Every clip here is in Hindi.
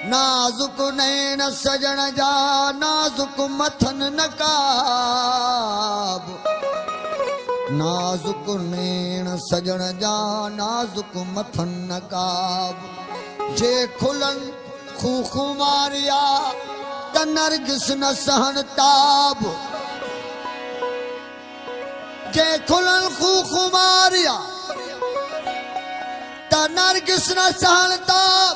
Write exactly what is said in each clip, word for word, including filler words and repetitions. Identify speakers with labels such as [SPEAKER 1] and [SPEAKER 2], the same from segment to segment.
[SPEAKER 1] नाजुक नैन सजन जा नाजुक मथन नकाब, नाजुक नैन सजन जा नाजुक मथन नकाब। जे खुलन खूखुमारिया त नरगिस न सहन ताब, जे खुलन खूखुमारिया त नरगिस न सहन ताब।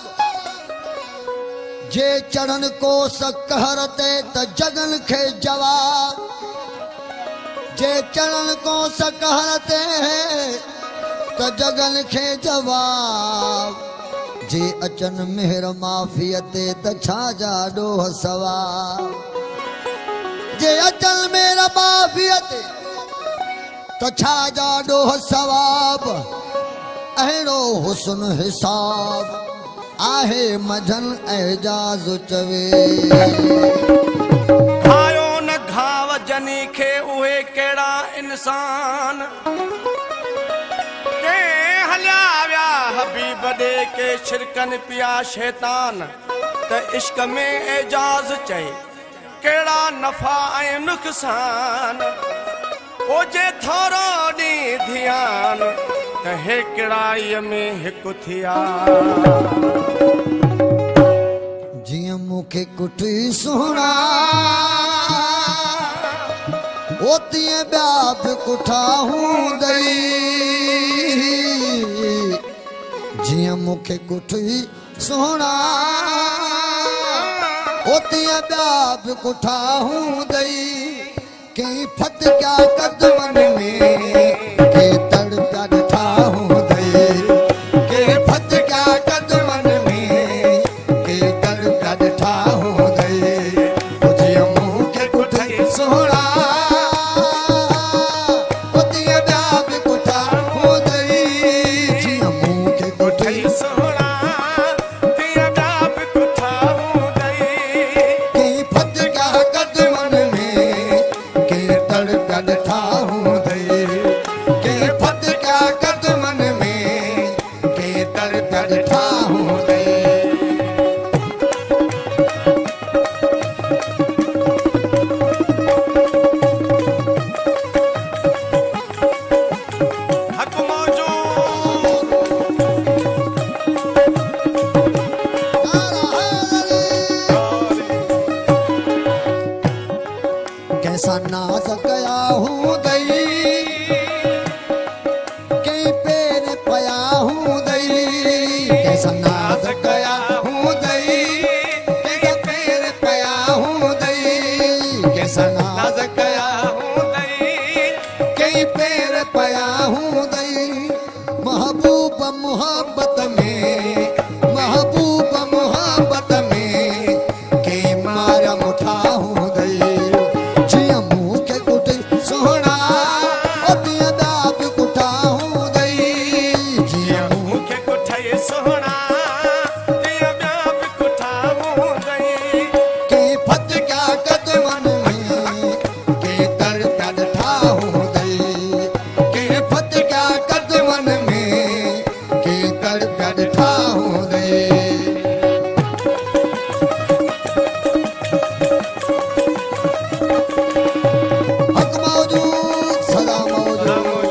[SPEAKER 1] जे चढ़न को सकहरते त जगन खे जवाब, जे चढ़न को सकहरते त जगन खे जवाब। जे अचन मेहर माफियते त छा जा ॾोह सवाब, जे अचन मेहर माफियते त छा जा ॾोह सवाब। अहिड़ो हुस्न हिसाब आहे मझन एजाज़ चवे।
[SPEAKER 2] खायो न घाव जनी खे उहे कहिड़ा इंसान, के हलिया विया हबीब ॾे के शिरकन पिया शैतान। त इश्क में एजाज़ चए कहिड़ा नफ़ा ऐं नुक़सान, ओजे थोरो ॾींहुं ध्यान त हिकिड़ाईअ में हिकु थिया।
[SPEAKER 1] जियां मूंखे कुठी सुहिणा ओ तीअं ॿिया बि कुठा हूंदई, जियां मूंखे कुठी सुहिणा ओ तीअं ॿिया बि कुठा हूंदई। कंहिं फत क्या कदमन में के तड़ पिया ॾिठा हूंदई, के फत क्या कदमन में के तड़ पिया ॾिठा हूंदई। जियां मूंखे कुठी सुहिणा ओ तीअं ॿिया बि कुठा हूंदई, जियां मूंखे कुठी
[SPEAKER 2] सुहिणा तीअं ॿिया बि कुठा हूंदई।
[SPEAKER 1] कंहिं फत क्या कदमन में के तड़ पिया ॾिठा हूंदई, के फत क्या कदमन में के तड़ पिया ॾिठा हूंदई।
[SPEAKER 2] हक़ मौजूद
[SPEAKER 1] कैसा नाज कया हूंदई, कई पेर पया हूंदई। कैसा नाज कया हूंदई, कई पेर पया हूंदई। कैसा नाज कया
[SPEAKER 2] हूंदई,
[SPEAKER 1] कई पेर पया हूंदई। महबूब मोहब्बत में महबूब मोहब्बत में के मार मुठा हूंदई। जियां मूंखे कुठी सुहिणा ओ तीअं ॿिया बि कुठा हूंदई, जियां
[SPEAKER 2] मूंखे कुठई सुहिणा तीअं ॿिया बि कुठा हूंदई।
[SPEAKER 1] कंहिं फत क्या कदमन में के तड़ पिया ॾिठा हूंदई, कंहिं फत क्या कदमन में के तड़ पिया ॾिठा हूंदई। हक़ मौजूद सदा मौजूद।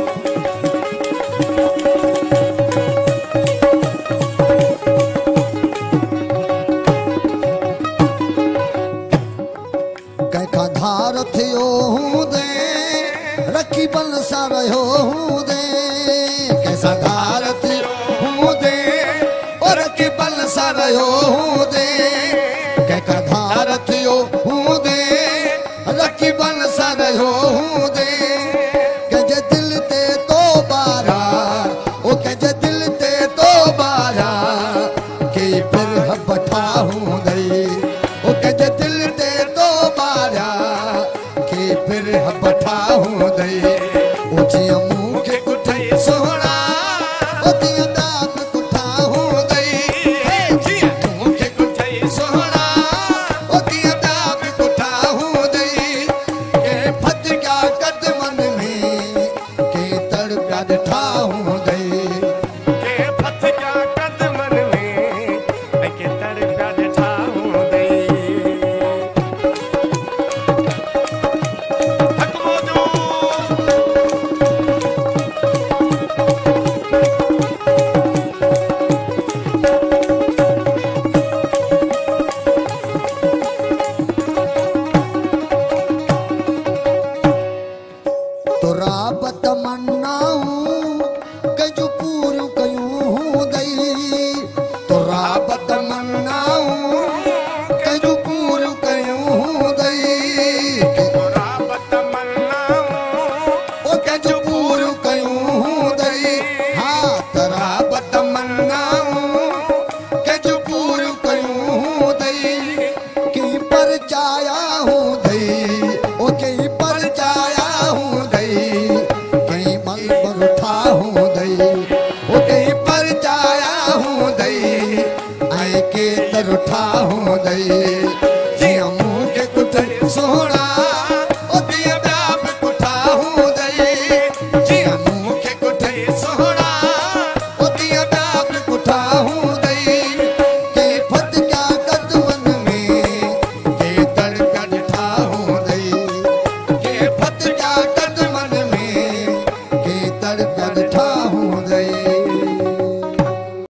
[SPEAKER 1] कंहिंखां धार थियो हूंदे रकीबन सां रहियो हूंदे, कंहिंसां धार थियो हूंदे और रकीबन सां रहियो हूंदे। कंहिंखां धार थियो हूंदे रकीबन सां रहियो हूंदे। कंहिंजे दिल ते तो बारा ओ कंहिंजे दिल ते तो बारा के फिर बठा हूंदई, ओ कंहिंजे दिल ते तो बारा के फिर बठा हूंदई। ओ जियां मूंखे कुठी सुहिणा ओ तीअं ॿिया बि कुठा हूंदई,
[SPEAKER 2] जियां मूंखे कुठई
[SPEAKER 1] सुहिणा ओ तीअं ॿिया बि कुठा हूंदई। के फत क्या कदमन में के तड़ पिया ॾिठा हूंदई।
[SPEAKER 2] के फत क्या कदमन में के तड़ पिया
[SPEAKER 1] ओ कई